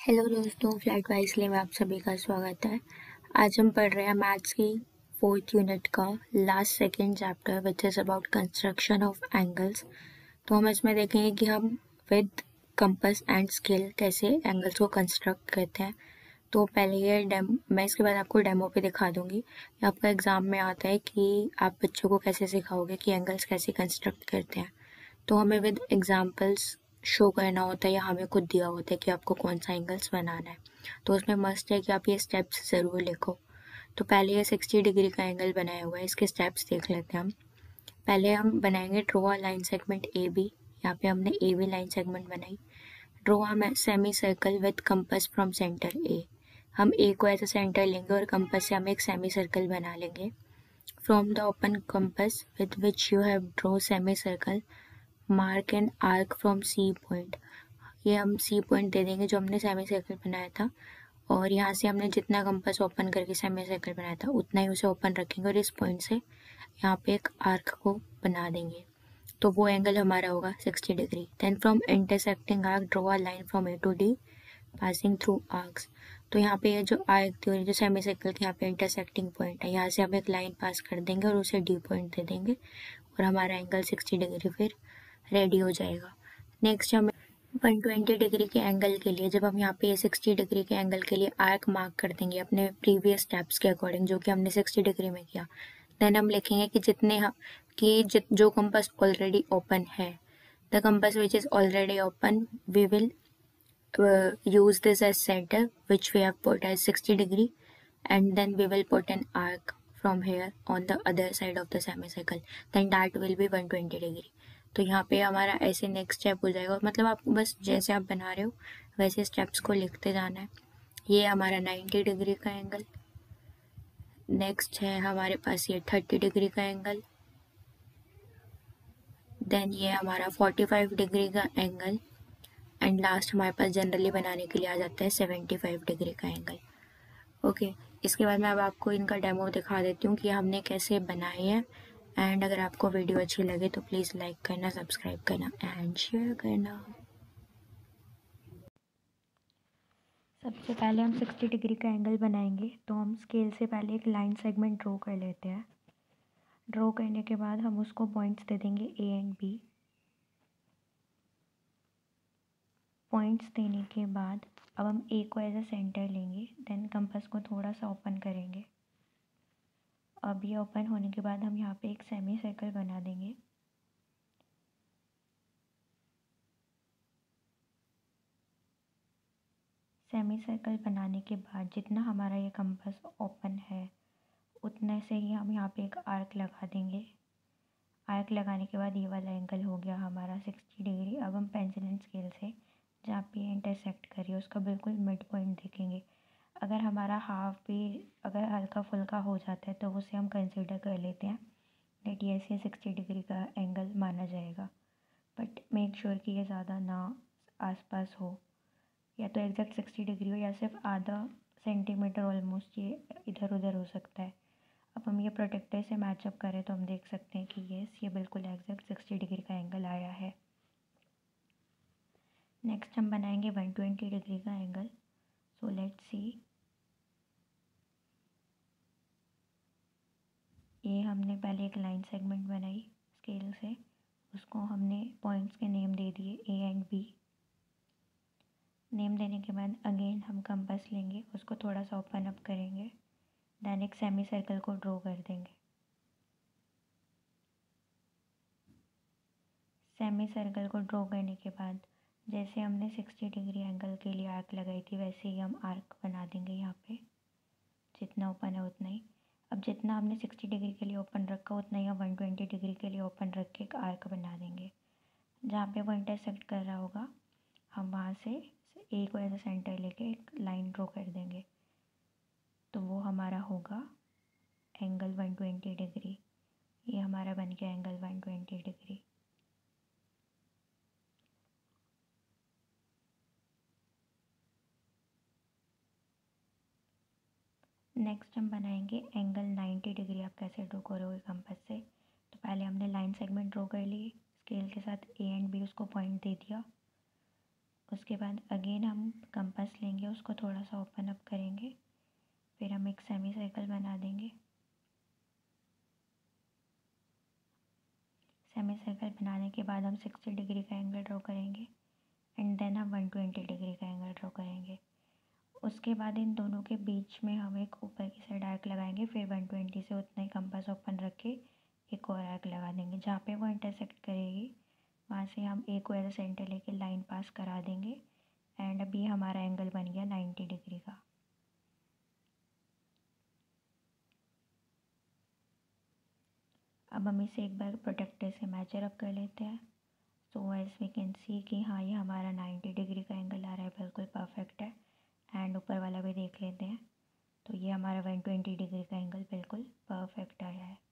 Hello दोस्तों, flight wise में आप सभी का स्वागत है। आज हम पढ़ रहे हैं मैथ्स की 4th यूनिट का last second chapter which is about construction of angles. तो हम इसमें देखेंगे कि हम विद कंपास एंड स्केल कैसे एंगल्स को कंस्ट्रक्ट करते हैं। तो पहले ये मैं इसके बाद आपको डेमो पे दिखा दूंगी। आपका एग्ज़ाम में आता है कि आप बच्चों को कैसे सिखाओगे कि एंगल्स कैसे कंस्ट्रक्ट करते हैं। तो हमें विद एग्जांपल्स शो करना होता है या हमें खुद दिया होता है कि आपको कौन सा एंगल्स बनाना है। तो उसमें मस्ट है कि आप ये स्टेप्स ज़रूर लिखो। तो पहले ये 60 डिग्री का एंगल बनाया हुआ है, इसके स्टेप्स देख लेते हैं हम। पहले हम बनाएंगे draw a line segment A B. यहाँ पे हमने ए बी लाइन सेगमेंट बनाई। Draw a semi circle with compass from centre A. हम ए को एज अ सेंटर लेंगे और कंपास से हम एक सेमी सर्कल बना लेंगे। From the open compass with which you have draw semi circle, mark an arc from C point. ये हम सी पॉइंट दे देंगे जो हमने सेमी सर्कल बनाया था, और यहाँ से हमने जितना कंपास ओपन करके सेमी सर्कल बनाया था उतना ही उसे ओपन रखेंगे और इस पॉइंट से यहाँ पे एक आर्क को बना देंगे। तो वो एंगल हमारा होगा 60 degree. Then from intersecting arc draw a line from A to D passing through arcs. तो यहाँ पे ये जो आर्क थी और जो सेमी सर्कल की यहाँ पे इंटरसेक्टिंग पॉइंट है, यहाँ से हम एक लाइन पास कर देंगे और उसे डी पॉइंट दे देंगे और हमारा एंगल 60 डिग्री फिर रेडी हो जाएगा। नेक्स्ट हम 120 डिग्री के एंगल के लिए, जब हम यहाँ पे 60 डिग्री के एंगल के लिए आर्क मार्क कर देंगे अपने प्रीवियस स्टेप्स के अकॉर्डिंग जो कि हमने 60 डिग्री में किया, देन हम लिखेंगे कि जो कंपास ऑलरेडी ओपन है, the compass which is already open we will use this as center which we have put as 60 degree, and then we will put an arc from here on the other side of the semicircle, then that will be 120 degree. तो यहाँ पे हमारा ऐसे next step हो जाएगा। मतलब आपको बस जैसे आप बना रहे हो वैसे स्टेप्स को लिखते जाना है। ये हमारा 90 डिग्री का एंगल। नेक्स्ट है हमारे पास ये 30 डिग्री का एंगल। देन ये हमारा 45 डिग्री का एंगल। एंड लास्ट हमारे पास जनरली बनाने के लिए आ जाता है 75 डिग्री का एंगल। ओके, इसके बाद मैं अब आपको इनका डेमो दिखा देती हूँ कि हमने कैसे बनाए हैं। एंड अगर आपको वीडियो अच्छी लगे तो प्लीज़ लाइक करना, सब्सक्राइब करना एंड शेयर करना। सबसे पहले हम 60 डिग्री का एंगल बनाएंगे, तो हम स्केल से पहले एक लाइन सेगमेंट ड्रॉ कर लेते हैं। ड्रॉ करने के बाद हम उसको पॉइंट्स दे देंगे ए एंड बी। पॉइंट्स देने के बाद अब हम ए को एज अ सेंटर लेंगे, देन कंपास को थोड़ा सा ओपन करेंगे। अब ये ओपन होने के बाद हम यहाँ पे एक सेमी सर्कल बना देंगे। सेमी सर्कल बनाने के बाद जितना हमारा ये कंपास ओपन है उतने से ही हम यहाँ पे एक आर्क लगा देंगे। आर्क लगाने के बाद ये वाला एंगल हो गया हमारा 60 डिग्री। अब हम पेंसिल एंड स्केल से जहाँ पे इंटरसेक्ट करिए उसका बिल्कुल मिड पॉइंट देखेंगे। अगर हमारा हाफ भी अगर हल्का फुल्का हो जाता है तो उसे हम कंसिडर कर लेते हैं डेट ये से 60 डिग्री का एंगल माना जाएगा। बट मेक श्योर कि ये ज़्यादा ना आसपास हो, या तो एग्जैक्ट 60 डिग्री हो या सिर्फ आधा सेंटीमीटर ऑलमोस्ट ये इधर उधर हो सकता है। अब हम ये प्रोटेक्टर से मैचअप करें तो हम देख सकते हैं कि ये बिल्कुल एग्जैक्ट 60 डिग्री का एंगल आया है। नेक्स्ट हम बनाएंगे 120 डिग्री का एंगल। सो लेट्स सी, ये हमने पहले एक लाइन सेगमेंट बनाई स्केल से, उसको हमने पॉइंट्स के नेम दे दिए ए एंड बी। नेम देने के बाद अगेन हम कंपास लेंगे, उसको थोड़ा सा ओपन अप करेंगे, देन एक सेमी सर्कल को ड्रॉ कर देंगे। सेमी सर्कल को ड्रॉ करने के बाद जैसे हमने 60 डिग्री एंगल के लिए आर्क लगाई थी वैसे ही हम आर्क बना देंगे यहाँ पे। जितना ओपन है उतना ही। अब जितना हमने 60 डिग्री के लिए ओपन रखा उतना ही हम 120 डिग्री के लिए ओपन रख के एक आर्क बना देंगे। जहाँ पे वो इंटरसेक्ट कर रहा होगा हम वहाँ से ए को एज अ सेंटर लेके एक लाइन ड्रॉ कर देंगे, तो वो हमारा होगा एंगल 120 डिग्री। ये हमारा बन गया एंगल 120 डिग्री। नेक्स्ट हम बनाएंगे एंगल 90 डिग्री। आप कैसे ड्रॉ करोगे कंपास से, तो पहले हमने लाइन सेगमेंट ड्रॉ कर ली स्केल के साथ ए एंड बी, उसको पॉइंट दे दिया। उसके बाद अगेन हम कंपास कंपास लेंगे, उसको थोड़ा सा ओपन अप करेंगे, फिर हम एक सेमी सर्कल बना देंगे। सेमी सर्कल बनाने के बाद हम 60 डिग्री का एंगल ड्रॉ करेंगे एंड देन हम 120 डिग्री का एंगल ड्रॉ करेंगे। उसके बाद इन दोनों के बीच में हम एक ऊपर की साइड आर्क लगाएंगे, फिर 120 से उतना ही कंपास ओपन रख के एक और आर्क लगा देंगे। जहाँ पे वो इंटरसेक्ट करेगी वहाँ से हम एक को एज अ सेंटर लेके लाइन पास करा देंगे एंड अभी हमारा एंगल बन गया 90 डिग्री का। अब हम इसे एक बार प्रोटेक्टर से मैचर अप कर लेते हैं। So as we can see कि हाँ ये हमारा 90 डिग्री का एंगल आ रहा है, बिल्कुल परफेक्ट है। एंड ऊपर वाला भी देख लेते हैं, तो ये हमारा 120 डिग्री का एंगल बिल्कुल परफेक्ट आया है।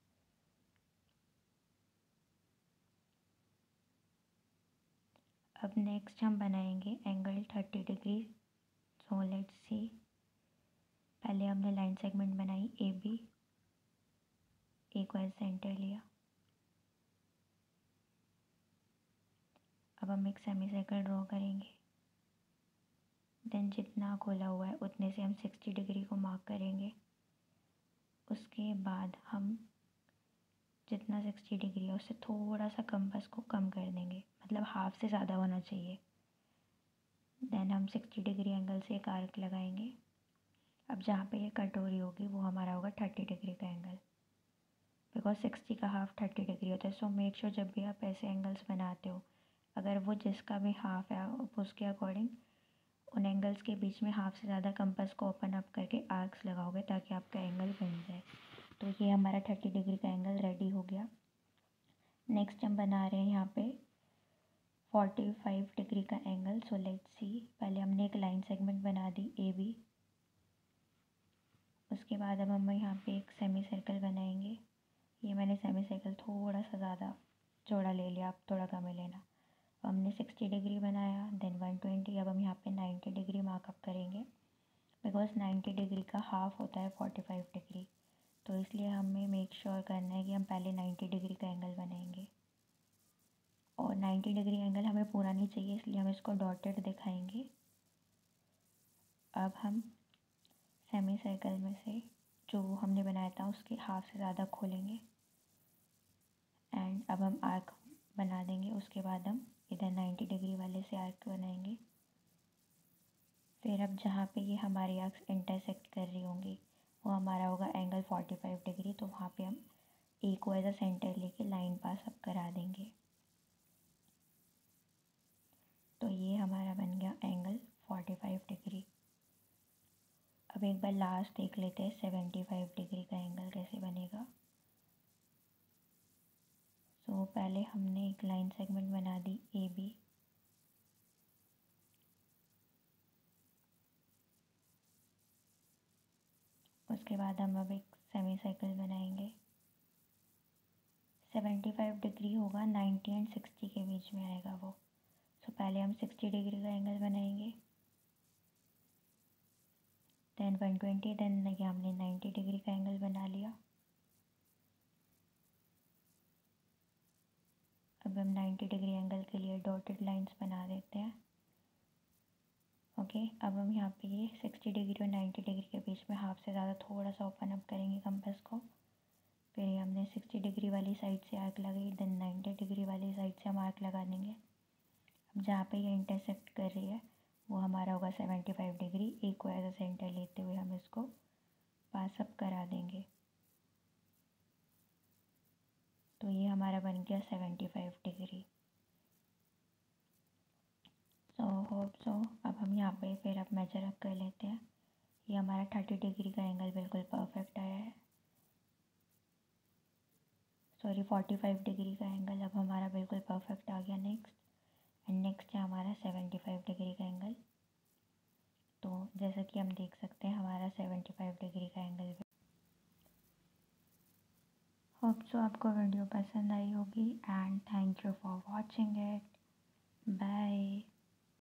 अब नेक्स्ट हम बनाएंगे angle 30 degree. So let's see, पहले हमने लाइन सेगमेंट बनाई ए बी, एक वाइज सेंटर लिया। अब हम एक सेमी सर्कल ड्रॉ करेंगे, देन जितना खोला हुआ है उतने से हम 60 डिग्री को मार्क करेंगे। उसके बाद हम जितना 60 डिग्री है उससे थोड़ा सा कंपास को कम कर देंगे, मतलब हाफ से ज़्यादा होना चाहिए। देन हम 60 डिग्री एंगल से एक आर्क लगाएंगे। अब जहाँ पे ये कट हो रही होगी वो हमारा होगा 30 डिग्री का एंगल, बिकॉज 60 का हाफ 30 डिग्री होता है। सो मेक श्योर जब भी आप ऐसे एंगल्स बनाते हो, अगर वो जिसका भी हाफ है आप उसके अकॉर्डिंग उन एंगल्स के बीच में हाफ से ज़्यादा कंपास को ओपन अप करके आर्क्स लगाओगे ताकि आपका एंगल बन जाए। तो ये हमारा 30 डिग्री का एंगल रेडी हो गया। नेक्स्ट हम बना रहे हैं यहाँ पे 45 डिग्री का एंगल। सो लेट्स सी, पहले हमने एक लाइन सेगमेंट बना दी ए बी। उसके बाद अब हम यहाँ पे एक सेमी सर्कल बनाएंगे। ये मैंने सेमी सर्कल थोड़ा सा ज़्यादा चौड़ा ले लिया, आप थोड़ा कम ही लेना। हमने 60 डिग्री बनाया, देन 120। अब हम यहाँ पे 90 डिग्री मार्कअप करेंगे, बिकॉज 90 डिग्री का हाफ होता है 45 डिग्री। तो इसलिए हमें मेक श्योर करना है कि हम पहले 90 डिग्री का एंगल बनाएंगे। और 90 डिग्री एंगल हमें पूरा नहीं चाहिए, इसलिए हम इसको डॉटेड दिखाएंगे। अब हम सेमी सर्कल में से जो हमने बनाया था उसके हाफ से ज़्यादा खोलेंगे एंड अब हम आर्क बना देंगे। उसके बाद हम इधर 90 डिग्री वाले से आर्क बनाएंगे। फिर अब जहाँ पे ये हमारी आर्क्स इंटरसेक्ट कर रही होंगी वो हमारा होगा एंगल 45 डिग्री। तो वहाँ पे हम ए को एज अ सेंटर लेके लाइन पास अप करा देंगे। तो ये हमारा बन गया एंगल 45 डिग्री। अब एक बार लास्ट देख लेते हैं 75 डिग्री का एंगल कैसे बनेगा। सो पहले हमने एक लाइन सेगमेंट बना दी ए बी। उसके बाद हम अब एक सेमी सर्कल बनाएंगे। 75 डिग्री होगा, 90 एंड 60 के बीच में आएगा वो। सो पहले हम 60 डिग्री का एंगल बनाएंगे, देन 120, देन ये हमने 90 डिग्री का एंगल बना लिया। अब हम 90 डिग्री एंगल के लिए डॉटेड लाइंस बना देते हैं। ओके, अब हम यहाँ पे ये 60 डिग्री और 90 डिग्री के बीच में हाफ से ज़्यादा थोड़ा सा ओपन अप करेंगे कंपास को। फिर ये हमने 60 डिग्री वाली साइड से आर्क लगाई, देन 90 डिग्री वाली साइड से हम आर्क लगा देंगे। अब जहाँ पे ये इंटरसेक्ट कर रही है वो हमारा होगा 75 डिग्री। एक को एज अ सेंटर लेते हुए हम इसको पास अप करा देंगे। तो ये हमारा बन गया 75 डिग्री। So hope so. अब हम यहाँ पे फिर अब मेजर अप कर लेते हैं। ये हमारा 30 डिग्री का एंगल बिल्कुल परफेक्ट आया है। सॉरी 45 डिग्री का एंगल अब हमारा बिल्कुल परफेक्ट आ गया। नेक्स्ट है हमारा 75 डिग्री का एंगल। तो जैसा कि हम देख सकते हैं हमारा 75 डिग्री का एंगल। होप सो आपको वीडियो पसंद आई होगी and thank you for watching it. Bye.